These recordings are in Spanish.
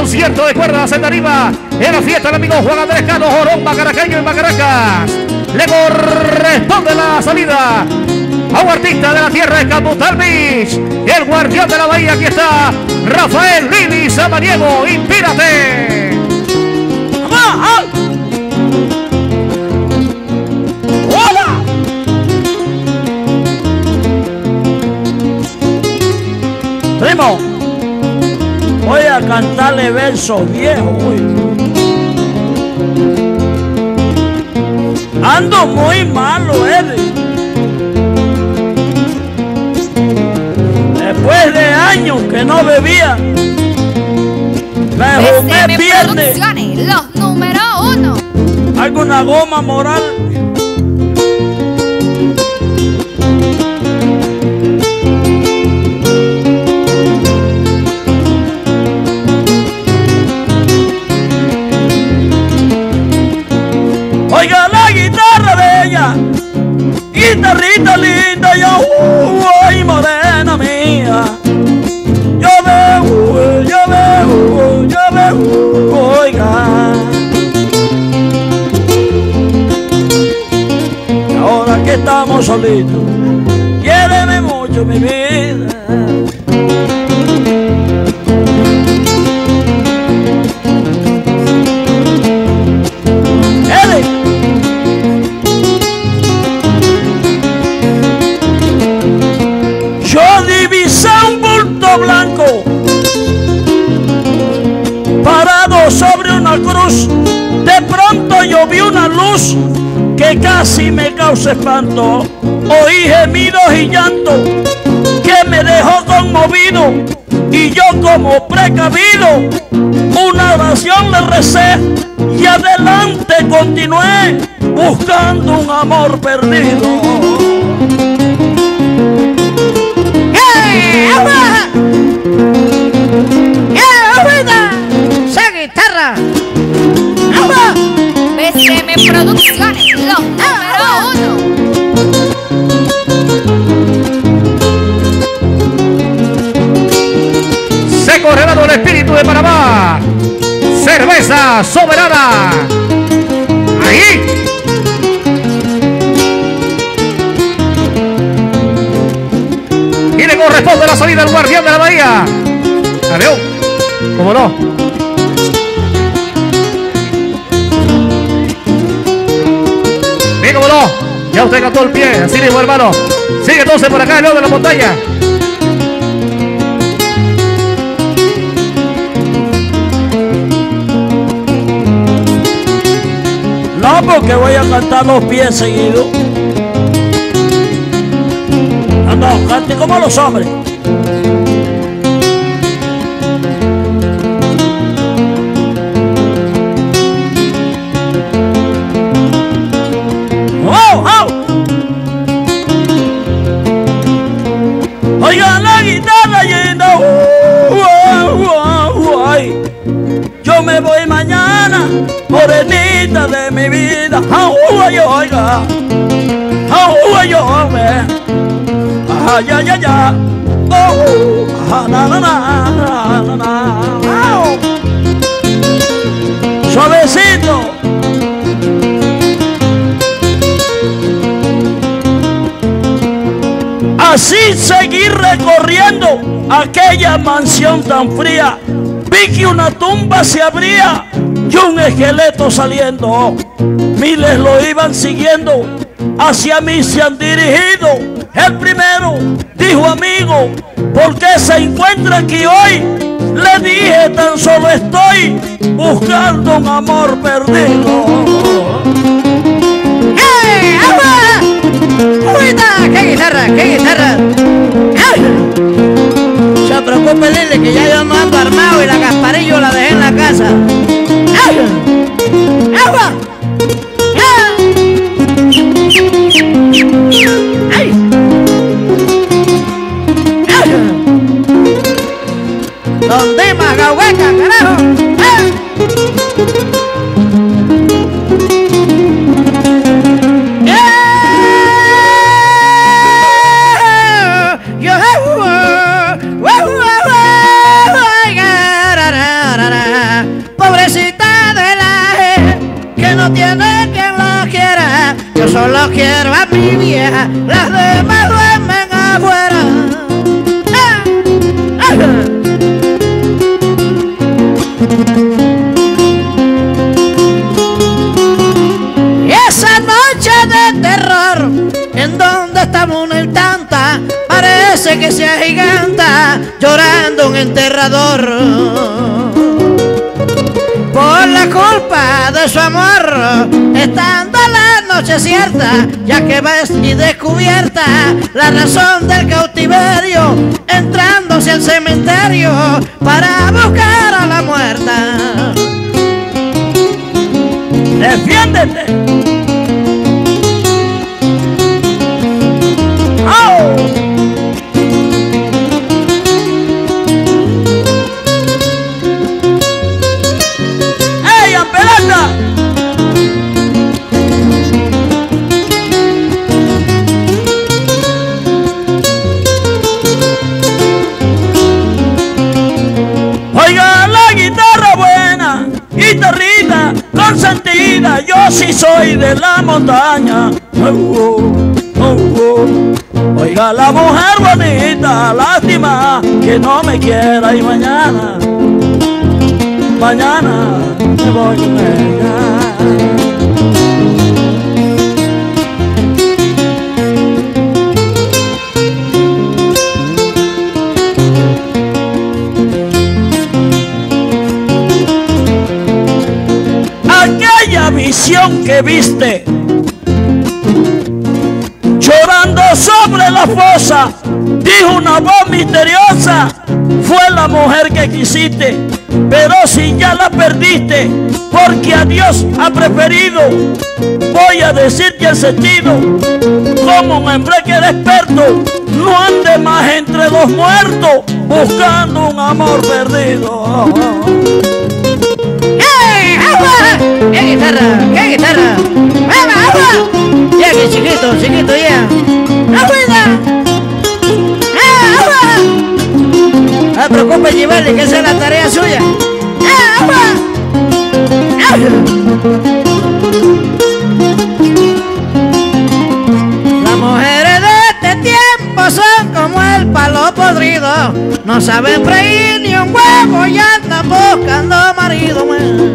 concierto de cuerdas en Tarima, en la fiesta del amigo Juan Andrés Cano, Jorón Macaraqueño en Macaracas. Le corresponde la salida a un artista de la tierra de Capital Beach, el guardián de la bahía. Aquí está Rafael Lili Samaniego, Inspírate. ¡Hola! Primo, voy a cantarle versos viejos hoy. Ando muy malo, Eddie. Después de años que no bebía, me fumé viernes. Los número 1. Alguna goma moral. Oiga la guitarra bella, guitarrita linda, yo, ay morena mía. Yo veo, oiga. Y ahora que estamos solitos, quiéreme mucho mi vida. Blanco parado sobre una cruz, de pronto yo vi una luz que casi me causa espanto. Oí gemidos y llanto que me dejó conmovido, y yo como precavido una oración le recé y adelante continué buscando un amor perdido. ¡Esa guitarra! BCM Producciones, los número 1. Seco Revelado el espíritu de Panamá. Cerveza soberana. Ahí. Y le corresponde la salida al guardián de la bahía. Adiós. ¿Cómo no? Bien, ¿cómo no? Ya usted cantó el pie, así mismo, hermano. Sigue entonces por acá, el lado de la montaña. No, porque voy a cantar los pies seguidos. No, cante como los hombres. Oigan la guitarra yendo, yo me voy mañana, morenita de mi vida. Oiga, ay, ay, ay, ay. Na, na, na, na. Suavecito. Así seguí recorriendo aquella mansión tan fría. Vi que una tumba se abría y un esqueleto saliendo. Miles lo iban siguiendo, hacia mí se han dirigido. El primero dijo: amigo, ¿por qué se encuentra aquí hoy? Le dije: tan solo estoy buscando un amor perdido. ¡Eh! ¡Agua! ¡Ahorita! ¡Qué guitarra! ¡Qué guitarra! ¡Ay! Se preocupe, Lili, que ya yo no ando armado y la Gasparillo la dejé en la casa. ¡Ay! ¡Agua! ¡Ay! ¿Dónde más gahueca, carajo? ¡Ah! pobrecita de la que no tiene quien la quiera. Yo solo quiero a mi vieja, las demás duermen afuera. Y esa noche de terror, en donde estamos en el Tanta, parece que se agiganta llorando un enterrador. Por la culpa de su amor, estando la noche cierta, ya que ves y descubierta la razón del cautiverio, entrándose al cementerio para buscar a la muerta. ¡Defiéndete! ¡Oh! ¡Ey, Ampelata! Oiga la guitarra buena, guitarrita consentida, yo sí soy de la montaña. Oiga la mujer bonita, lástima que no me quiera y mañana me voy con ella. Aquella visión que viste llorando sobre la fosa, dijo una voz misteriosa: fue la mujer que quisiste, pero si ya la perdiste, porque a Dios ha preferido. Voy a decirte el sentido, como un hombre que era experto, no ande más entre los muertos, buscando un amor perdido. ¡Hey, agua! ¡Qué guitarra! ¡Qué guitarra! ¡Agua, agua! Ya que chiquito, ya. ¡Agüita! ¡Agua! No se preocupe, llevarle, que esa es la tarea suya. ¡Agua! Las mujeres de este tiempo son como el palo podrido, no saben freír ni un huevo y andan buscando marido.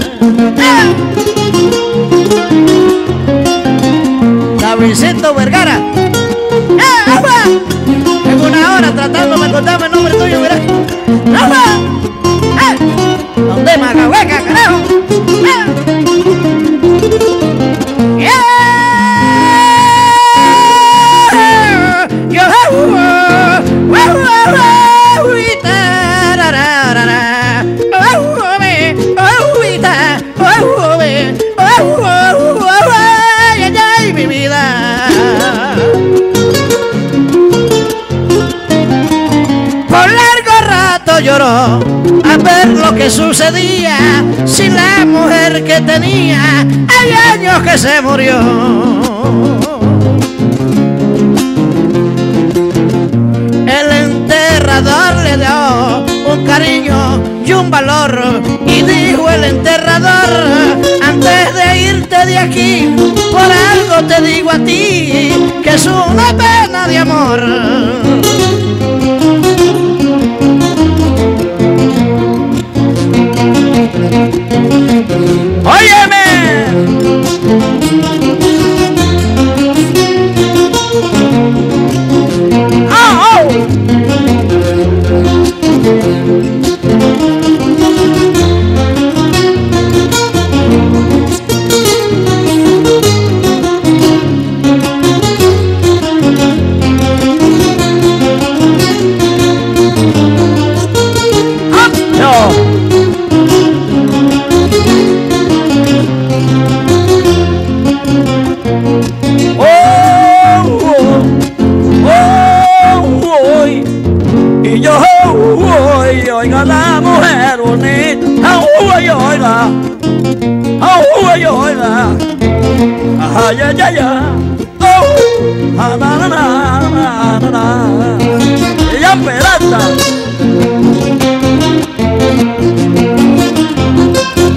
Davidcito Vergara, agua. Tengo una hora tratándome de contarme el nombre tuyo, mira. Agua. ¿Dónde Magahueca, carajo? Lloró a ver lo que sucedía sin la mujer que tenía. Hay años que se murió. El enterrador le dio un cariño y un valor, y dijo el enterrador: antes de irte de aquí, por algo te digo a ti que es una pena de amor. ¡Óyeme! ¡Oh, oh! Oiga la mujer bonita, oiga, oiga, ay, ay, ay, oh, na, na, na, na, na. Ella Peralta.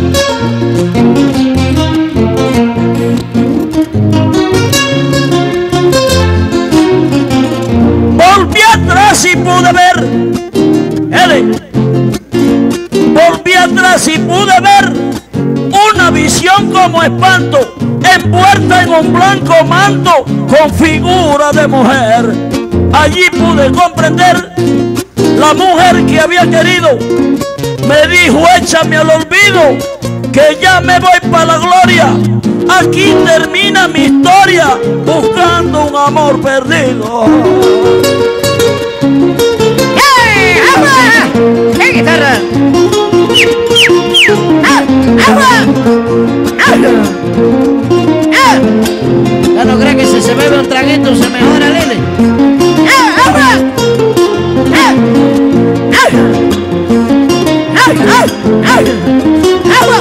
pude ver una visión como espanto, envuelta en un blanco manto con figura de mujer. Allí pude comprender la mujer que había querido. Me dijo, échame al olvido, que ya me voy para la gloria. Aquí termina mi historia, buscando un amor perdido. ¡Hey, agua! ¡Hey, guitarra! ¡Ah, agua! ¡Ah! ¡Ah! Ya no cree que si se bebe un traguito se mejora, Lili. ¡Ah, agua! ¡Ah! ¡Ah! ¡Ah! ¡Ah! ¡Ah! ¡Agua!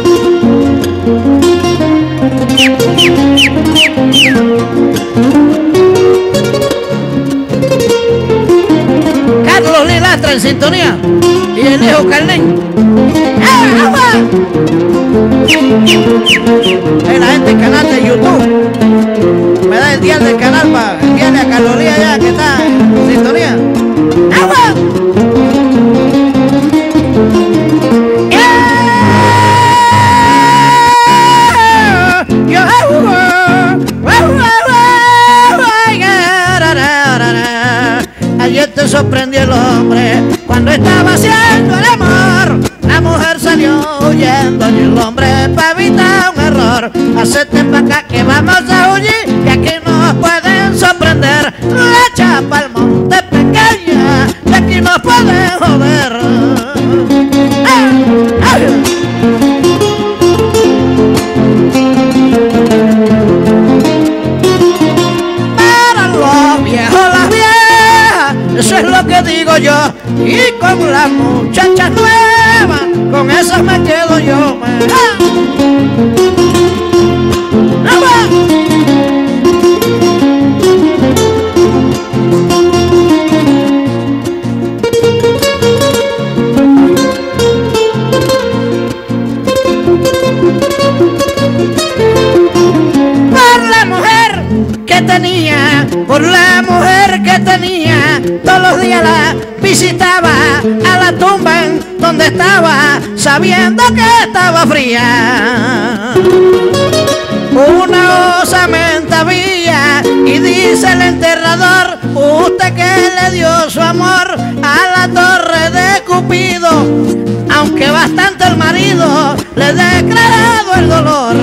Carlos Lilastra en sintonía y el hijo Carmen. ¡Agua! Hay la gente del canal de YouTube. Me da el día del canal para enviarle a Carlos Lía ya que está en sintonía. ¡Agua! Ayer te sorprendió el hombre cuando estaba haciendo el amor. La mujer salió huyendo y el hombre para evitar un error. Hacete pa' acá que vamos a huir, que aquí nos pueden sorprender. La chapa al monte pequeña, que aquí nos pueden joder. ¡Ah! ¡Ah! Eso es lo que digo yo, y con las muchachas nuevas, con esas me quedo yo. ¡Ah! Por la mujer que tenía, todos los días la visitaba a la tumba en donde estaba, sabiendo que estaba fría. Una osamenta había y dice el enterrador, usted que le dio su amor a la torre de Cupido, aunque bastante el marido le ha declarado el dolor.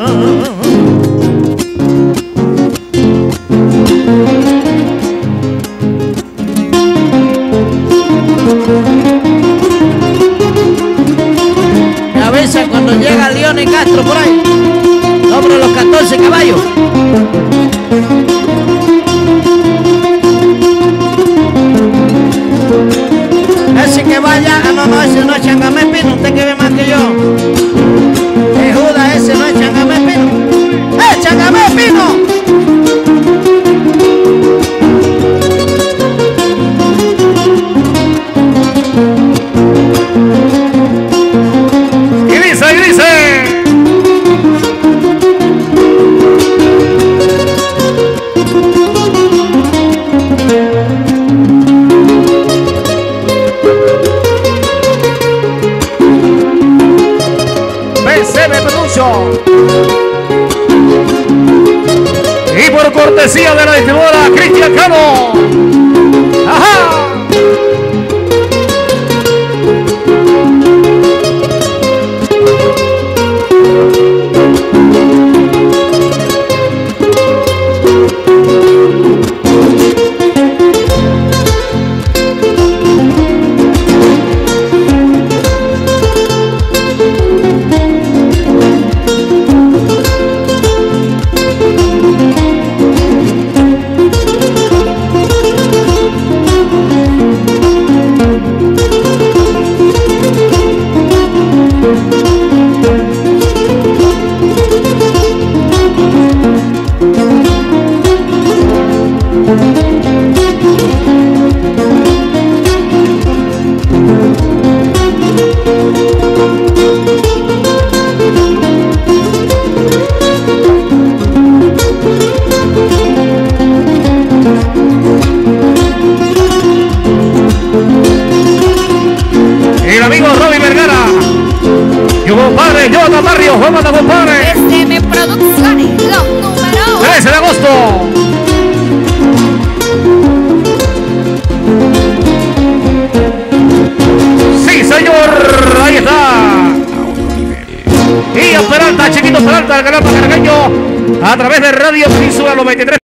A veces cuando llega León y Castro por ahí, sobre los 14 caballos. Así que vaya, no, ese no es Changamé Pino, usted que ve más que yo. Judas, ese no es Changamé Pino. Changamé Pino! Y por cortesía de la distribuidora Cristian Cano. ¡Ajá! El amigo Roby Vergara Radio Juan Mata, compadre. SM Producciones, los números 13 de agosto. Sí, señor. Ahí está. Y a Peralta, chiquito Peralta, el canal macaraqueño, a través de Radio Península 93.